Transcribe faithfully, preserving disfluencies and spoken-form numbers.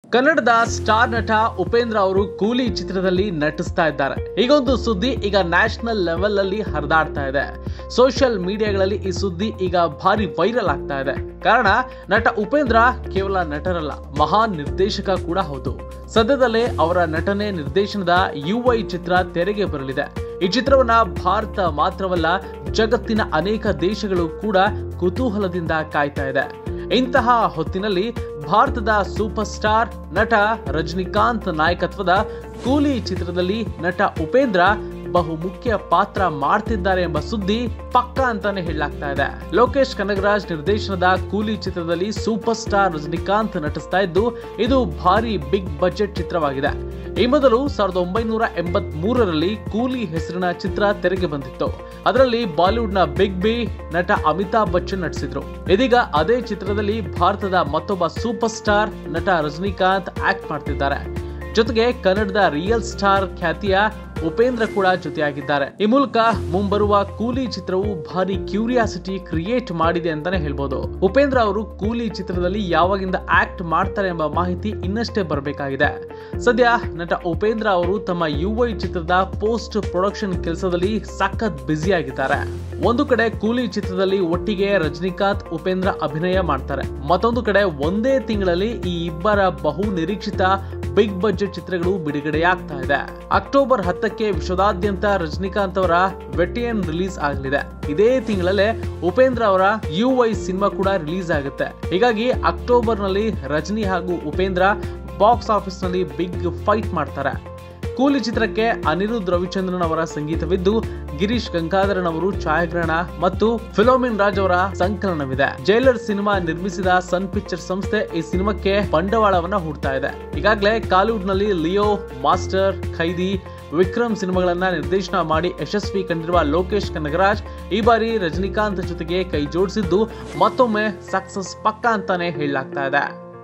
ಕನ್ನಡದ ಸ್ಟಾರ್ ನಟ ಉಪೇಂದ್ರ ಅವರು ಕೂಲಿ ಚಿತ್ರದಲ್ಲಿ ನಟಿಸ್ತಾ ಇದ್ದಾರೆ. ಈಗೊಂದು ಸುದ್ದಿ ಈಗ ನ್ಯಾಷನಲ್ ಲೆವೆಲ್ ಅಲ್ಲಿ ಹರಿದಾಡ್ತಾ ಇದೆ. ಸೋಷಿಯಲ್ ಮೀಡಿಯಾಗಳಲ್ಲಿ ಈ ಸುದ್ದಿ ಈಗ ಭಾರಿ ವೈರಲ್ ಆಗ್ತಾ ಇದೆ. ಕಾರಣ ನಟ ಉಪೇಂದ್ರ ಕೇವಲ ನಟರಲ್ಲ, ಮಹಾನ್ ನಿರ್ದೇಶಕ ಕೂಡ ಹೌದು. ಸದ್ಯದಲ್ಲೇ ಅವರ ನಟನೆ ನಿರ್ದೇಶನದ ಯುಐ ಚಿತ್ರ ತೆರೆಗೆ ಬರಲಿದೆ. ಈ ಚಿತ್ರವನ್ನ ಭಾರತ ಮಾತ್ರವಲ್ಲ, ಜಗತ್ತಿನ ಅನೇಕ ದೇಶಗಳು ಕೂಡ ಕುತೂಹಲದಿಂದ ಕಾಯ್ತಾ ಇದೆ. ಇಂತಹ ಹೊತ್ತಿನಲ್ಲಿ ಭಾರತದ ಸೂಪರ್ ಸ್ಟಾರ್ ನಟ ರಜನಿಕಾಂತ್ ನಾಯಕತ್ವದ ಕೂಲಿ ಚಿತ್ರದಲ್ಲಿ ನಟ ಉಪೇಂದ್ರ ಬಹು ಮುಖ್ಯ ಪಾತ್ರ ಮಾಡ್ತಿದ್ದಾರೆ ಎಂಬ ಸುದ್ದಿ ಪಕ್ಕಾ ಅಂತಾನೆ ಹೇಳಲಾಗ್ತಾ ಇದೆ. ಲೋಕೇಶ್ ಕನಗರಾಜ್ ನಿರ್ದೇಶನದ ಕೂಲಿ ಚಿತ್ರದಲ್ಲಿ ಸೂಪರ್ ಸ್ಟಾರ್ ರಜನಿಕಾಂತ್ ನಟಿಸ್ತಾ ಇದ್ದು, ಇದು ಭಾರಿ ಬಿಗ್ ಬಜೆಟ್ ಚಿತ್ರವಾಗಿದೆ. ಈ ಮೊದಲು ಸಾವಿರದ ಒಂಬೈನೂರ ಎಂಬತ್ ಮೂರರಲ್ಲಿ ಕೂಲಿ ಹೆಸರಿನ ಚಿತ್ರ ತೆರೆಗೆ ಬಂದಿತ್ತು. ಅದರಲ್ಲಿ ಬಾಲಿವುಡ್ ನ ಬಿಗ್ ಬಿ ನಟ ಅಮಿತಾಬ್ ಬಚ್ಚನ್ ನಟಿಸಿದ್ರು. ಇದೀಗ ಅದೇ ಚಿತ್ರದಲ್ಲಿ ಭಾರತದ ಮತ್ತೊಬ್ಬ ಸೂಪರ್ ಸ್ಟಾರ್ ನಟ ರಜನಿಕಾಂತ್ ಆಕ್ಟ್ ಮಾಡ್ತಿದ್ದಾರೆ. ಜೊತೆಗೆ ಕನ್ನಡದ ರಿಯಲ್ ಸ್ಟಾರ್ ಖ್ಯಾತಿಯ ಉಪೇಂದ್ರ ಕೂಡ ಜೊತೆಯಾಗಿದ್ದಾರೆ. ಈ ಮೂಲಕ ಮುಂಬರುವ ಕೂಲಿ ಚಿತ್ರವು ಭಾರಿ ಕ್ಯೂರಿಯಾಸಿಟಿ ಕ್ರಿಯೇಟ್ ಮಾಡಿದೆ ಅಂತಾನೆ ಹೇಳ್ಬೋದು. ಉಪೇಂದ್ರ ಅವರು ಕೂಲಿ ಚಿತ್ರದಲ್ಲಿ ಯಾವಾಗಿಂದ ಆಕ್ಟ್ ಮಾಡ್ತಾರೆ ಎಂಬ ಮಾಹಿತಿ ಇನ್ನಷ್ಟೇ ಬರಬೇಕಾಗಿದೆ. ಸದ್ಯ ನಟ ಉಪೇಂದ್ರ ಅವರು ತಮ್ಮ ಯುಐ ಚಿತ್ರದ ಪೋಸ್ಟ್ ಪ್ರೊಡಕ್ಷನ್ ಕೆಲಸದಲ್ಲಿ ಸಖತ್ ಬ್ಯುಸಿ ಆಗಿದ್ದಾರೆ. ಒಂದು ಕಡೆ ಕೂಲಿ ಚಿತ್ರದಲ್ಲಿ ಒಟ್ಟಿಗೆ ರಜನಿಕಾಂತ್ ಉಪೇಂದ್ರ ಅಭಿನಯ ಮಾಡ್ತಾರೆ. ಮತ್ತೊಂದು ಕಡೆ ಒಂದೇ ತಿಂಗಳಲ್ಲಿ ಈ ಇಬ್ಬರ ಬಹು ನಿರೀಕ್ಷಿತ ಬಿಗ್ ಬಜೆಟ್ ಚಿತ್ರಗಳು ಬಿಡುಗಡೆಯಾಗ್ತಾ ಇದೆ. ಅಕ್ಟೋಬರ್ ಹತ್ತಕ್ಕೆ ವಿಶ್ವದಾದ್ಯಂತ ರಜನಿಕಾಂತ್ ಅವರ ವೆಟಿಯನ್ ರಿಲೀಸ್ ಆಗಲಿದೆ. ಇದೇ ತಿಂಗಳಲ್ಲೇ ಉಪೇಂದ್ರ ಅವರ ಯುಐ ಸಿನಿಮಾ ಕೂಡ ರಿಲೀಸ್ ಆಗುತ್ತೆ. ಹೀಗಾಗಿ ಅಕ್ಟೋಬರ್ ನಲ್ಲಿ ರಜನಿ ಹಾಗೂ ಉಪೇಂದ್ರ ಬಾಕ್ಸ್ ಆಫೀಸ್ ನಲ್ಲಿ ಬಿಗ್ ಫೈಟ್ ಮಾಡ್ತಾರೆ. ಕೂಲಿ ಚಿತ್ರಕ್ಕೆ ಅನಿರುದ್ಧ್ ರವಿಚಂದ್ರನ್ ಅವರ ಸಂಗೀತವಿದ್ದು, ಗಿರೀಶ್ ಗಂಗಾಧರನ್ ಅವರು ಛಾಯಾಗ್ರಹಣ ಮತ್ತು ಫಿಲೋಮಿನ್ ರಾಜ್ ಅವರ ಸಂಕಲನವಿದೆ. ಜೈಲರ್ ಸಿನಿಮಾ ನಿರ್ಮಿಸಿದ ಸನ್ ಪಿಕ್ಚರ್ ಸಂಸ್ಥೆ ಈ ಸಿನಿಮಾಕ್ಕೆ ಬಂಡವಾಳವನ್ನ ಹೂಡ್ತಾ ಇದೆ. ಈಗಾಗಲೇ ಕಾಲಿವುಡ್ ನಲ್ಲಿ ಲಿಯೋ, ಮಾಸ್ಟರ್, ಖೈದಿ, ವಿಕ್ರಮ್ ಸಿನಿಮಾಗಳನ್ನ ನಿರ್ದೇಶನ ಮಾಡಿ ಯಶಸ್ವಿ ಕಂಡಿರುವ ಲೋಕೇಶ್ ಕನಗರಾಜ್ ಈ ಬಾರಿ ರಜನಿಕಾಂತ್ ಜೊತೆಗೆ ಕೈ ಜೋಡಿಸಿದ್ದು ಮತ್ತೊಮ್ಮೆ ಸಕ್ಸಸ್ ಪಕ್ಕಾ ಅಂತಾನೆ ಹೇಳಲಾಗ್ತಾ ಇದೆ.